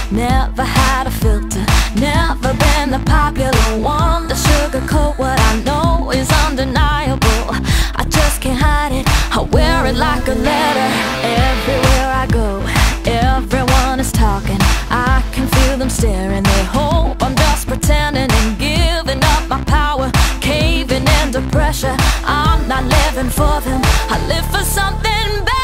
never had a filter, never been the popular one to sugarcoat what I know is undeniable. I just can't hide it, I wear it like a letter. Everywhere I go, everyone is talking, I can feel them staring. They hope I'm just pretending and giving up my power, caving into pressure. I'm not living for them, I live for something better.